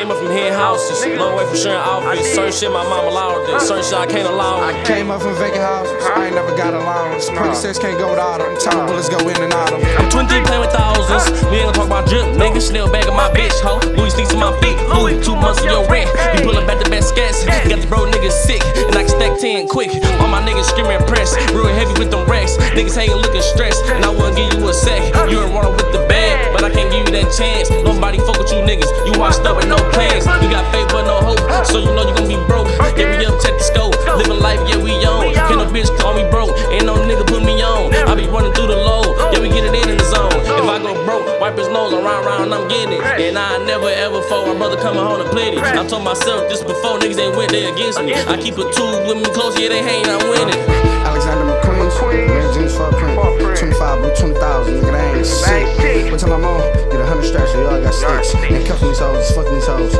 Came up from hearing houses, long way from sharing outfits. Certain shit my mama allowed this, certain shit I can't allow. I came up from vacant houses, I ain't never got allowance. Pretty sex can't go without them, time bullets go in and out of them. I'm 23 playing with thousands, we ain't gonna talk about drip, nigga. Still bag of my bitch, ho. Louis sneaks to my feet, Louis 2 months of your rent. You pull up at the best scats, got the bro niggas sick, and I can stack 10 quick. All my niggas screaming press, real heavy with them racks. Niggas hating looking stressed, and I wouldn't give you a sec. You ain't running with the bag, but I can't give you that chance. Nobody fuck with you niggas, you washed up with no plans. You got faith but no hope, so you know you gon' be broke. Yeah, we up, check the scope, living life, yeah, we on. Can't no bitch call me broke, ain't no nigga put me on. I be running through the low, yeah, we get it in the zone. If I go broke, wipe his nose, I'm round, I'm getting it. And I never ever fall, my brother coming home to play it. I told myself this before, niggas ain't went there against me. I keep a tool with me close, yeah, they hang, I'm winning. Alexander McQueen, man, jeans for a print. 25, blue 20,000, nigga, that ain't sick. Wait till I'm on, get 100 straps, so y'all got sticks. Ain't cuffing these hoes, fucking these hoes.